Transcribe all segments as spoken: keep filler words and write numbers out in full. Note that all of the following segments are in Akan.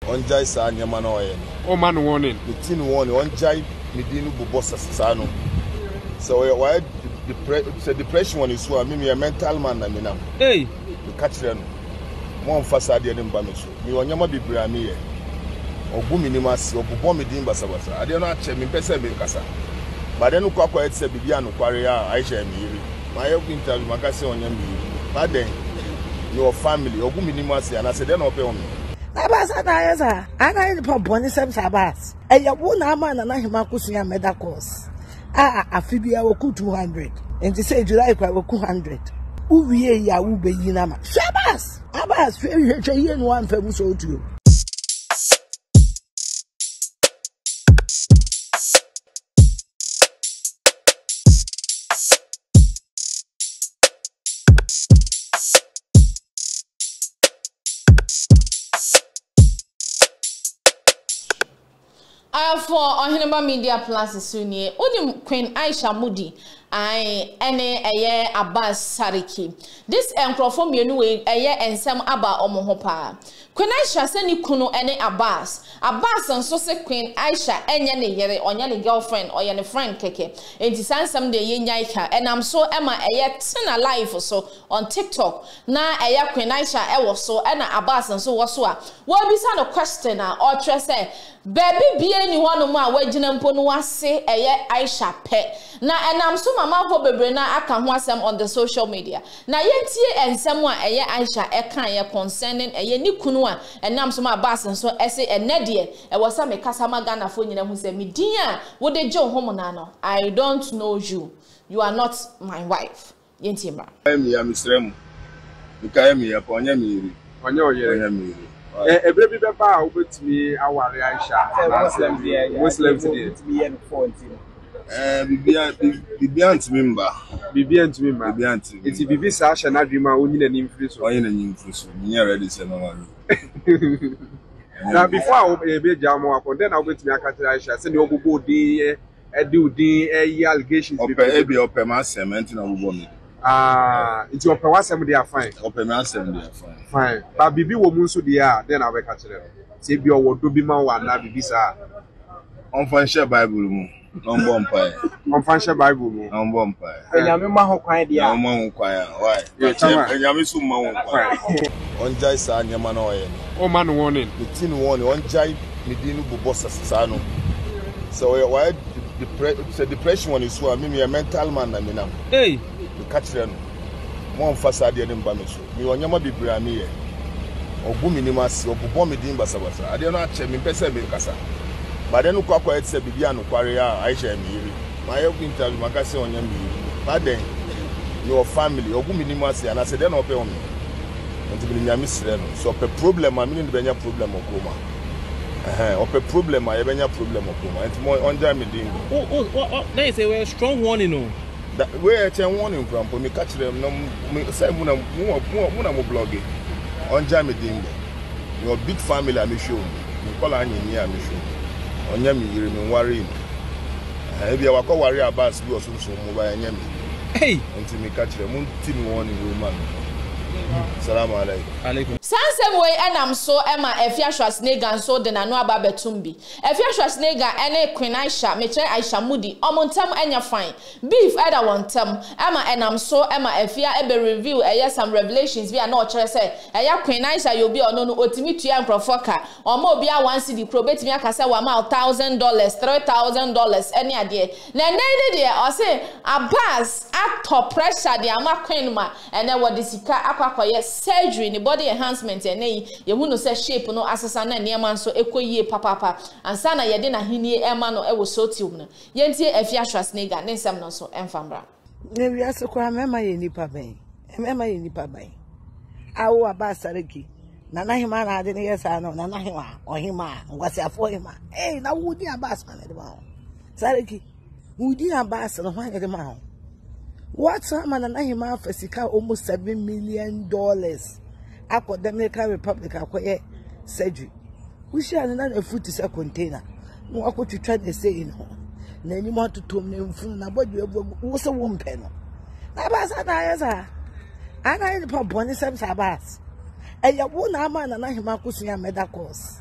On jai sa nyama na oye. Oh man warning. The tin warning on jai me dinu bubo sasano. So why the depression one is so I mean me a mental man na me na. Hey, the catch them. Mo mfasa de nem ba me so. Me onyama bibra me ye. Ogu minimas obubo me din basa basa. Ade no ache me pese me kasa. But then kwa kwa etse bibia no kware a Ayisha me yiri. My interview makase onyam bi. But then your family ogu minimas ya na se de no pe on. Abasa na yesa. Ana ni po boni sem sabas. E ya wo na ama na na hima kusuya medical course. Ah afibia wo ku two hundred. Enti say July kwa wo ku one hundred. Uwie ya wo be yi na ma. Sabas. Abas hwe hwe ye no amfa mu so otuo. Uh, for Ohinaba Media Plus Sunye, Odi Queen Ayisha Mudi, I ene eye Abbas Sariki. This encrofo mienu we eye ensem aba omohopa. Queen Ayisha se ni kunu ene Abbas. Abbas nso se Queen Ayisha enye ne yere, onye ne girlfriend, oye ne friend keke. Enti sansam de ye nyaika. Enam so ema eye tina live so on TikTok. Na eye Queen Ayisha ewo so, ena Abbas nso wo so a. Wo bisa no question a or tre say baby bie ni hono mu a wagina mpo no wase eye Ayisha pe na enam so mama fo bebre na aka ho asem on the social media na yentie ensem a eye Ayisha e kan ye concerning eye ni kunu a enam so ma bass nso ese enede e wo sa me kasa magana fo nyina hu se me din a wo de je ho mo na no I don't know you, you are not my wife. Yentie mra Emi ya misrem nka emi ya onye mi yiri onye oye onye mi yiri. Eh, every bit of power with me, our Ayisha, Muslim today. Eh, Bibian, Bibian to member. Bibian to member. Bibian to. It's Bibi Sasha, not Rima, only an influence. Only an influence. You're ready, sir. Now, before I will be a jamo, then I'll wait to me a Ayisha. Send you go the do the allegations. Okay, be open my cement in a woman. Ah, it's your power, some they are fine. Open my cement, they are fine. Fine. But Bibi will move to the air, then I will catch them. Say, be your do be my one, now Bibi, sir. On financial Bible, on bumpire. On financial Bible, on bumpire. And I'm ma quiet dia. No man quiet. Why? Yeah, and Yamisu man quiet. On Jai sa nyama na oye. Oh man warning. The tin warning on Jai me dinu bubo sasano. So why the depression one is so I mean me a mental man na me na. Hey. The catch them. Mo mfasa de dem ba me so. Me onyama bibra me ye. Ogu minimas obubo me din basa basa. Ade no ache me pese me kasa. But then kwa kwa etse bibia no kware a Ayisha me yiri. My interview makase onyam me yiri. But then your family ogu minimas ya na se de no pe on. Nti bi nyame sire no. So pe problem a me ni benya problem okoma. Eh, ope problem a ye benya problem okoma. Nti mo onja me din. Oh oh oh, now you say we strong warning no. That way I tell warning from me catch them no say muna muna mo blog on jam din your big family am show me call anyi am show onya me yire me worry e bia wakọ worry about bi osunsun mo ba anya me hey until me catch them mun tin warning woman. Assalamu alaikum. Alaikum. Sansem way enam so ema Efia Schwarzenegger so de nanu aba betumbi. Efia Schwarzenegger ene Queen Ayisha, me try Ayisha Mudi. Omontam enya fine. Beef either one tam. Ema enam so ema Efia ebe review eye some revelations bi na o chere say eya Queen Ayisha you be ono no otimi tua nkrofo Omo obi a one cedi pro betimi aka say wa ma one thousand dollars, three thousand dollars any ade. Na nene de o say Abbas at top pressure de ama Queen ma ene wo de sika akwa surgery ni body enhancement ene ye hu no say shape no asesa na niam so ekoyie papapa ansa na ye de na hini ema no e wo sotium no ye ntie Efia Schwarzenegger ne nsem no so emfambra Ne wi asekwa mema ye nipa ben mema ye nipa ben awo abasareki na na hima na ade ne yesa no na na hima ohima ngwase afo hima eh na wudi abas man de ma sareki wudi abas no hwan de ma What's up, man? I am Africa almost seven million dollars. I got the Dominican Republic. I got surgery. We share another food to a container. No, I got to try to say, you know. Then you want to tell me, "Na boy, you was a one penny." Na basa na yesa. Ana ni pa boni sem sabas. E ya wo na ama na na hima kusuya medical course.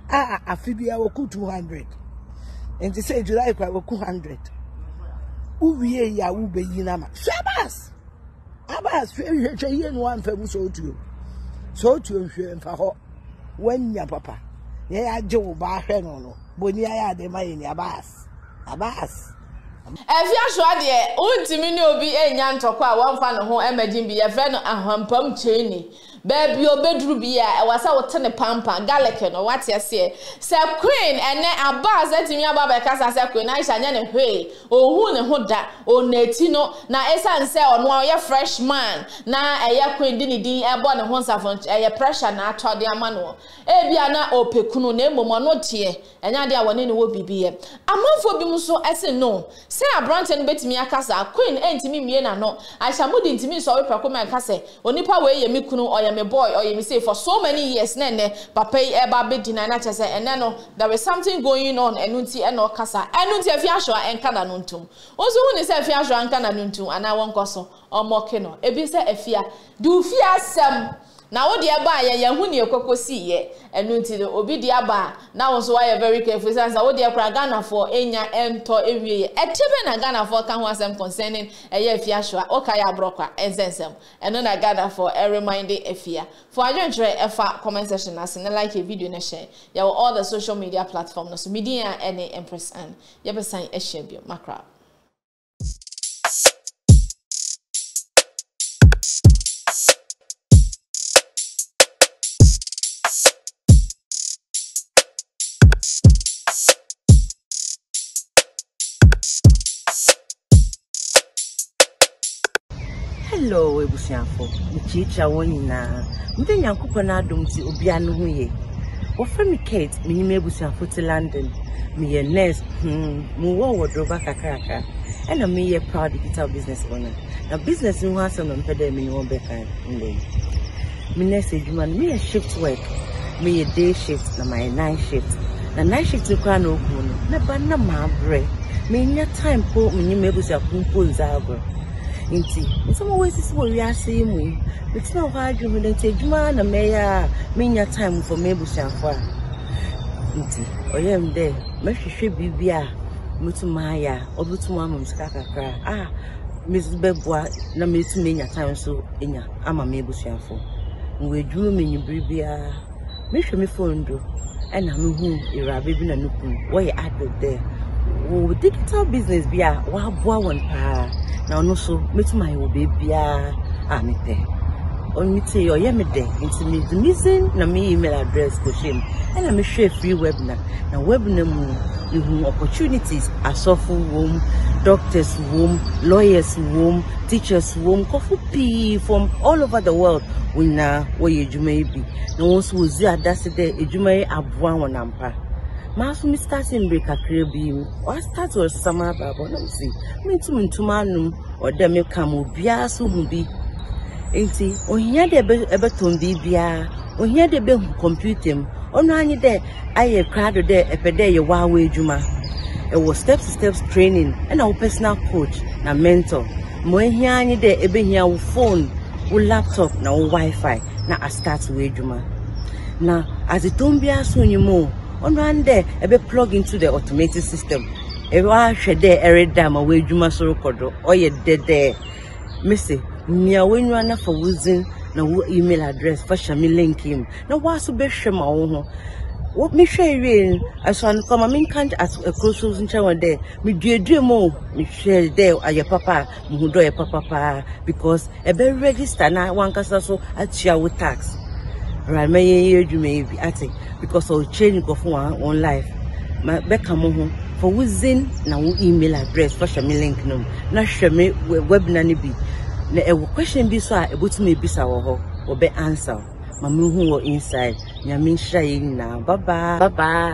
Ah, afibia woku two hundred. And they say July kwa woku one hundred. Uwie ya ube yinama. Shabas. Abas fe hwe ye no amfa mu so tuo. So tuo hwe mfa ho. Wanya papa. Ye ya je wo ba hwe no no. Boni ya de ma ye ni abas. Abas. Efi ahwa de untimi ni obi enya ntoko a wonfa no ho emagin bi ye fre no ahampam cheni. Baby obedru bi a wasa wote ne pampa garlic no what you say se queen ene abaz atimi ababa kasa se queen Ayisha nya ne hwe ohu ne hoda oneti no na esan se ono oye fresh man na eye queen di ni din ebo ne ho nsafo eye pressure na atode ama no e bia na opekunu na emomo no tie enya de a woni ne wo bibiye amanfo bi mu so ese no se abrante no betimi akasa queen entimi mie na no Ayisha mudi ntimi so we pekoma akase onipa we ye mikunu oye me boy or you say for so many years nene papa e ba be deny na chese ene no there is something going on enunti e no kasa enunti afi ahwo enka na nuntum ozo hu ni se afi ahwo enka na nuntum ana won koso omoke no ebi se afia du fi asem na wo de ba ye ye hu ni ekokosi ye enunti obi de aba na wo so why very careful sense wo de kra Ghana for enya ento ewie etebe na Ghana for kan ho asem concerning eye afi ahwo o kai abrokwa ensensem eno na Ghana for a reminding afia for adwentre efa comment section na se na like a video na share ya all the social media platforms no so media any empress and ye be sign e share bio makra. Hello, ebusiafo. Mchicha wonyina. Mbe nyankopɔ na adom ti obia no ho ye. Wo frame Kate, me nyime ebusiafo ti London. Me ye nurse, hmm, mu wo wodroba kakraka. Ena me ye proud digital business owner. Na business no asem no mpede me no be kan ndey. Me nurse edwuma me ye shift work. Me ye day shift na my night shift. Na night shift kwa na oku no. Na ba na ma bre. Me nya time po me nyime ebusiafo mpo nzagro. Inti, some always is what we are seeing. It's not hard to take man and mayor, mean your time for Mabus and far. Inti, or you am there, Messi should be beer, Mutumaya, or Mutumam's Kaka. Ah, Missus Bebois, no miss me your time so in ya, I'm a Mabus and for. We drew me in Bribia, make me phone do, and I'm whom you're a baby and looking, why you add there. Oh, digital business be a wow, boy, one pa. Now, no, so meet my baby. Ah, me there. Only say your yamade into me the missing na me email address ko shame. And I'm a share free webinar. Now, webinar you have opportunities as software room, doctors room, lawyers room, teachers room, coffee pee from all over the world. We na where you may be. No one's was there. That's the day you may have one ampa. Masu mi starting break akre bi o start was summer baba na see me too ntuma num o dem kam obia so hu bi enti ohia de ebe ton bi bia ohia de be computer ono anyi de aye crowd de epede ye wa wa adwuma e was step to steps training and our personal coach na mentor mo ohia anyi de ebe hia wo phone wo laptop na wo wifi na a start we adwuma na as it don bia so nyimo on one day, I be plug into the automated system. If I should there every time away Juma Soro Kodo, or you dead there. Missy, me a win runner for using no email address for Shami link him. Now, what's the best shema on what me share in? I saw and come, I mean, can't ask a crossroads in Chawa there. Me dear dear mo, me share there at your papa, who do your papa, because a be register now one cast so at share with tax. Right, may you may be at it. Because of change of one on life. My Beckham for using now email address for Shami link no. Na Shami webinar ni bi. Na a question be so able to me be saw or be answer. Mamu who inside. Yamin Shayin now. Bye bye. Bye bye.